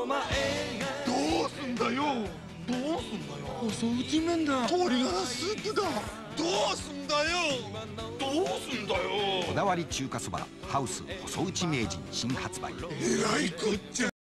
どうすんだよ。細打ち麺だ。鶏ガラスープだ。どうすんだよ。 こだわり中華そばハウス細打ち名人新発売。 えらいこっちゃ。